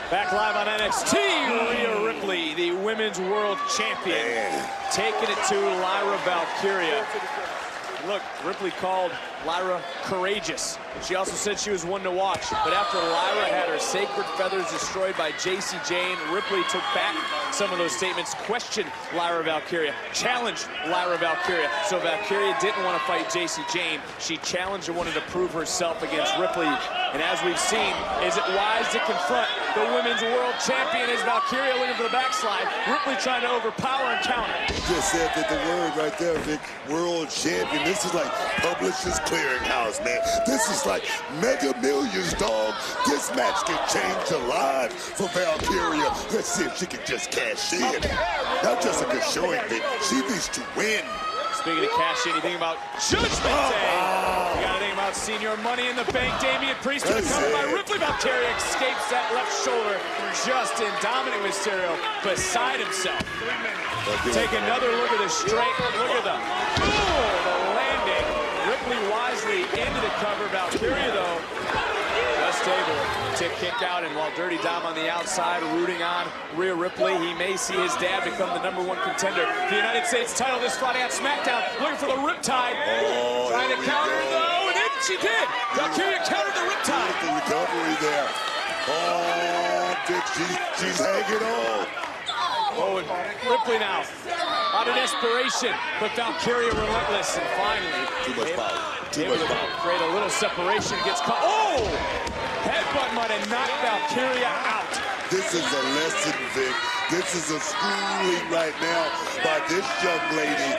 Back live on NXT, Rhea Ripley, the Women's World Champion, taking it to Lyra Valkyria. Look, Ripley called Lyra courageous. She also said she was one to watch. But after Lyra had her sacred feathers destroyed by Jacy Jayne, Ripley took back some of those statements, questioned Lyra Valkyria, challenged Lyra Valkyria. So Valkyria didn't want to fight Jacy Jayne. She challenged and wanted to prove herself against Ripley. And as we've seen, is it wise to confront the Women's World Champion as Valkyria looking for the backslide? Ripley trying to overpower and counter. You just said that the word right there, Vic. World Champion. This is like Publishers Clearinghouse, man. This is like Mega Millions, dog. This match can change the lives for Valkyria. Let's see if she can just cash in. Not just a good showing, Vic. She needs to win. Speaking of cash in, you think about Judgment Day. You gotta think about Senior Money in the Bank. Damian Priest to the cover by Ripley. Valkyria escapes that left shoulder. Justin Dominic Mysterio beside himself. Take another look at the straight. Look at the landing. Ripley wisely into the cover. Valkyria, though, just able to kick out. And while Dirty Dom on the outside rooting on Rhea Ripley, he may see his dad become the #1 contender for the United States title this Friday on SmackDown. Looking for the Riptide. Trying to counter, though, and she did. Valkyria countered the Riptide. The recovery there. Oh, Dick, she's hanging on. Oh, and Ripley now out of desperation, but Valkyria relentless, and finally too much power. Too much power. Create a little separation. Gets caught. Oh, headbutt might have knocked Valkyria out. This is a lesson, Vic. This is a schooling right now by this young lady.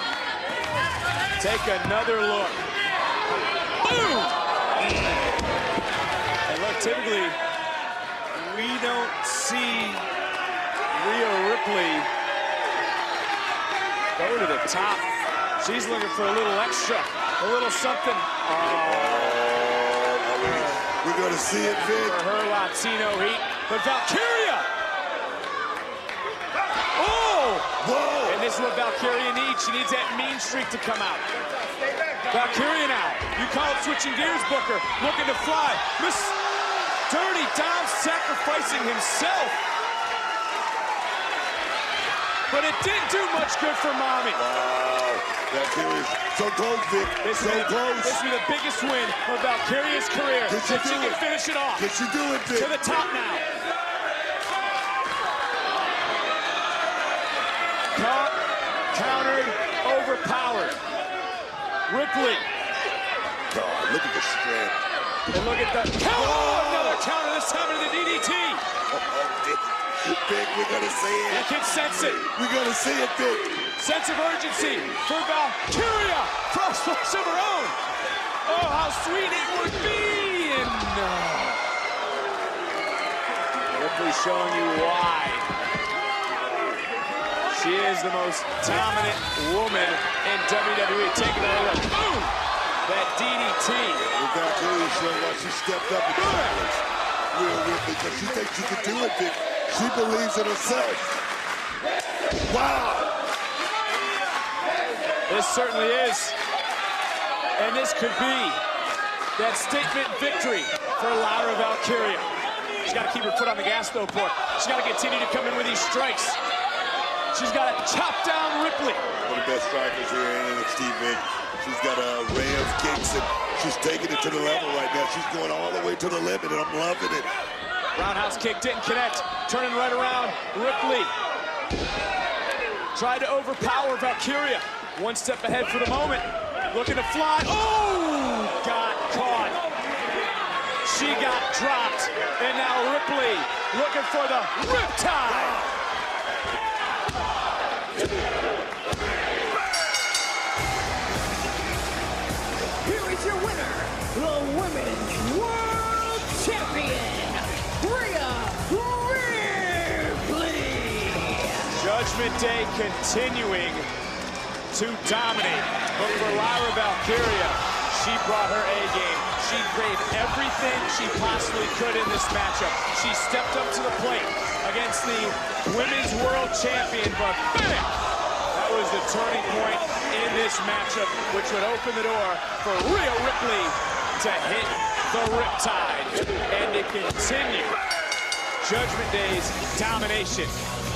Take another look. Boom! And look, typically we don't see Rhea Ripley go to the top. She's looking for a little extra, a little something. We're going to see it, Vic. For her Latino heat. But Valkyria! Oh! Whoa! And this is what Valkyria needs. She needs that mean streak to come out. Valkyria now. You call it switching gears, Booker. Looking to fly. Miss Dirty Dom sacrificing himself. But it didn't do much good for Mommy. Wow. Valkyria's so close, Vic. So close. This will be the biggest win of Valkyria's career. Can she do it? Finish it off. Can she do it, Vic? To the top now. Caught, countered, overpowered. Ripley. God, look at the strength. And look at the counter. Oh, another counter, this time into the DDT. Vic, we're going to see it. You can sense it. We're going to see it, Vic. Sense of urgency for Valkyria. Prospects of her own. Oh, how sweet it would be. And Ripley showing you why. She is the most dominant woman in WWE. Take another look. Boom! That DDT. Valkyria showing why she stepped up and challenged Rhea Ripley, because she thinks she can do it, Vic. She believes in herself. Wow! This certainly is. And this could be that statement victory for Lyra Valkyria. She's got to keep her foot on the gas, though, Brooke. She's got to continue to come in with these strikes. She's got to chop down Ripley. One of the best strikers here in NXT, Vic. She's got a array of kicks, and she's taking it to the level right now. She's going all the way to the limit, and I'm loving it. Roundhouse kick didn't connect. Turning right around. Ripley tried to overpower Valkyria. One step ahead for the moment. Looking to fly. Oh! Got caught. She got dropped. And now Ripley looking for the Riptide. Here is your winner, the Women's World Champion, Rhea Ripley. Judgment Day continuing to dominate. But for Lyra Valkyria, she brought her A-game. She gave everything she possibly could in this matchup. She stepped up to the plate against the Women's World Champion, but bam! That was the turning point in this matchup, which would open the door for Rhea Ripley to hit the Riptide and to continue Judgment Day's domination.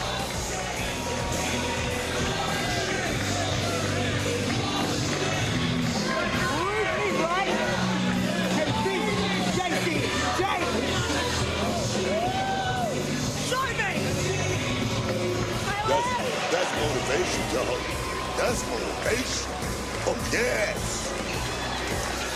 That's motivation, dog. That's motivation. Oh, yes.